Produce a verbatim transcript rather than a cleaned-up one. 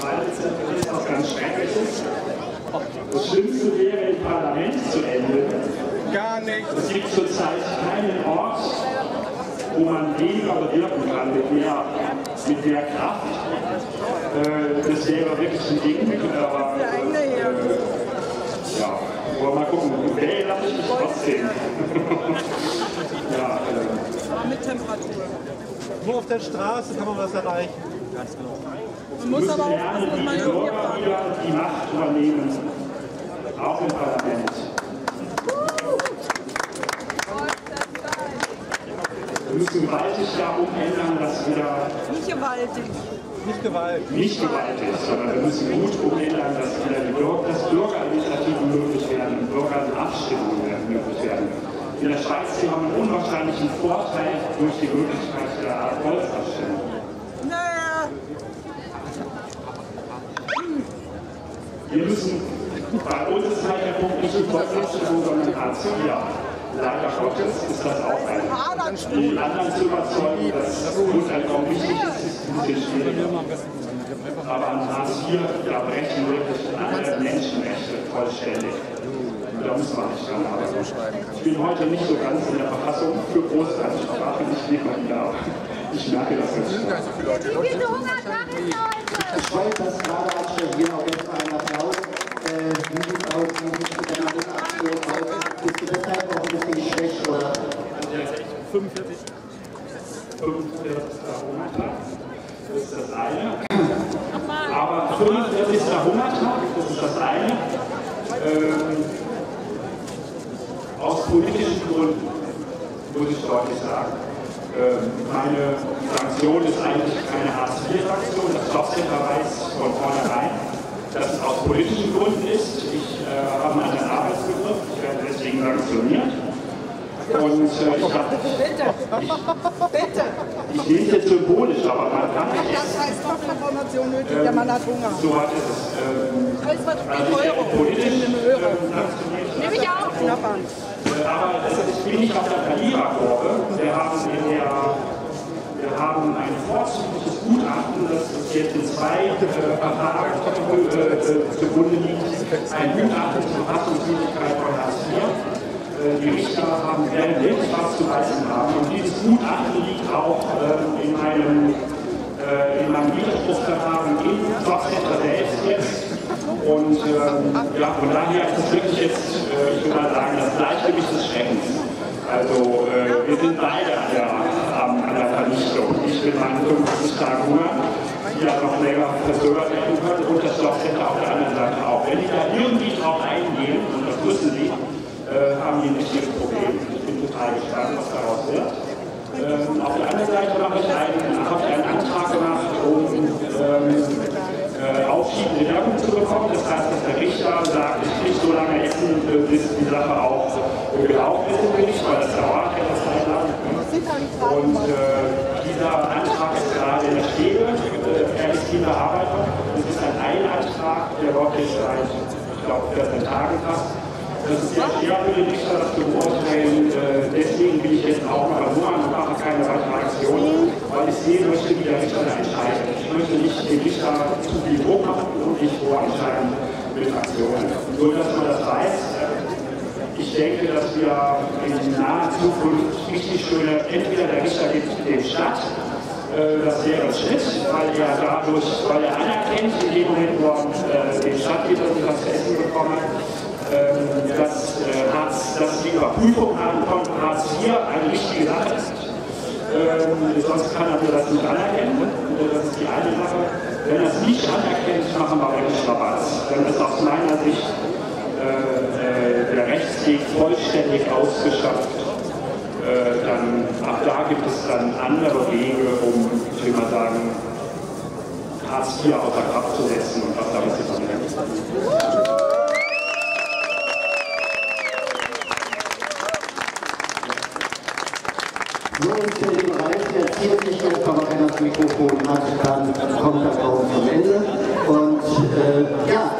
verwaltet sind, das ist was ganz Schreckliches. Das Schlimmste wäre, im Parlament zu enden. Gar nicht. Es gibt zurzeit keinen Ort, wo man weniger bewirken kann mit mehr, mit mehr Kraft. Äh, das wäre wirklich ein Ding. Aber, äh, ja, aber mal gucken. Wählen lasse ich mich trotzdem. Ja, äh. Mit Temperatur. Nur auf der Straße kann man was erreichen. Ganz genau. Man muss aber aufpassen, dass man die Bürger wieder die Macht übernehmen. Auch im Parlament. Wir müssen gewaltig da umändern, dass wir nicht gewaltig. Nicht gewaltig. Nicht gewaltig, sondern wir müssen gut umändern, dass wieder die Bürger, dass Bürgerinitiativen möglich werden, Bürgerabstimmungen möglich werden. In der Schweiz hier haben wir einen unwahrscheinlichen Vorteil durch die Möglichkeit der Volksabstimmung. Naja. Wir müssen, bei uns ist halt der Punkt nicht die Volksabstimmung, sondern Hartz vier. Leider Gottes ist das auch ein. Die anderen zu überzeugen, dass Grundeinkommen wichtig ist, ist ein bisschen schwieriger. Aber an Hartz vier, da brechen wirklich alle Menschenrechte vollständig. Da muss man nicht dran arbeiten. Ich bin heute nicht so ganz in der Verfassung für Großansprache, ich nehme mal da. Ich merke das jetzt schon. Ich wollte das gerade ansprechen, auch jetzt einen Applaus. Wie sieht es aus, wie sieht es mit der Abstimmung aus? Bist du deshalb auch ein bisschen geschwächt, oder? fünfundvierzig. fünfundvierzigster Hungertag, das ist das eine. Aber fünfundvierzigster Hungertag, das ist das eine. Ähm, aus politischen Gründen, muss ich deutlich sagen. Ähm, meine Fraktion ist eigentlich keine Hartz vier Fraktion, das Jobcenter weiß von vornherein, dass es aus politischen Gründen ist. Ich äh, habe einen anderen Arbeitsbegriff, ich werde deswegen sanktioniert. Und äh, ich habe. Bitte! Bitte! Ich nehme es jetzt symbolisch, aber man kann nicht. Das heißt doch Information nötig, der Mann hat Hunger. So hat es. Ähm, Alles was also Euro. politisch Nehme Euro. sanktioniert. Nehme ich auch. Knappern. Äh, aber ich bin nicht auf der Verliererkurve. Wir haben in der. Wir haben ein vorzügliches Gutachten, das jetzt in zwei äh, Verfahren äh, zugrunde liegt. Ein Gutachten zur Verfassungswidrigkeit von Hartz vier. Die Richter haben werden wirklich was zu leisten haben. Und dieses Gutachten liegt auch äh, in, meinem, äh, in meinem Widerspruchsverfahren im Jobcenter selbst jetzt. Und ähm, ja, von daher ist es wirklich jetzt, äh, ich würde mal sagen, das Gleichgewicht des Schreckens. Also äh, wir sind beide an der, an der Vernichtung. Ich will meinen fünfzig Tage Hunger, die ja noch länger verzögert werden können, und das Jobcenter auf der anderen Seite auch. Wenn die da irgendwie drauf eingehen, und das müssen sie, Äh, haben die ein richtiges Problem. Ich bin total gespannt, was daraus wird. Ähm, auf der anderen Seite habe ich einen, habe ich einen Antrag gemacht, um ähm, äh, aufschiebende Wirkung zu bekommen. Das heißt, dass der Richter sagt, ich kriege so lange Essen, bis die Sache auch äh, gelaufen ist im Gericht, weil das dauert etwas Zeit lang. Und äh, dieser Antrag ist gerade in der Schwebe. Äh, er ist in Bearbeitung. Es ist ein Eilantrag, der läuft jetzt seit, ich glaube, vierzehn Tagen fast. Das ist sehr schwer für den Richter, das zu beurteilen. Äh, deswegen bin ich jetzt auch mal hungern und mache keine weitere Aktion, weil ich sehen möchte, wie der Richter da entscheidet. Ich möchte nicht den Richter zu viel Druck machen und nicht vorentscheiden mit Aktionen. Nur, dass man das weiß. Ich denke, dass wir in naher Zukunft richtig schöne, entweder der Richter gibt dem Stadt, äh, das wäre ein Schritt, weil er dadurch, weil er anerkennt, in dem Moment, wo er äh, den Stadt gibt, dass ich was zu essen bekomme, dass, äh, Hartz, dass die Überprüfung von Hartz vier eine wichtige Sache ist. Ähm, sonst kann er nur das nicht anerkennen. Das ist die eine Sache. Wenn er es nicht anerkennt, machen wir wirklich Rabatz. Dann ist aus meiner Sicht äh, äh, der Rechtsweg vollständig ausgeschöpft. Äh, dann, ab da gibt es dann andere Wege, um, ich will mal sagen, Hartz vier außer Kraft zu setzen und was damit zu verhindern. So ist der Bereich, der erzählt sich jetzt, aber wenn das Mikrofon hat, dann kommt das auch zum Ende. Und äh, ja,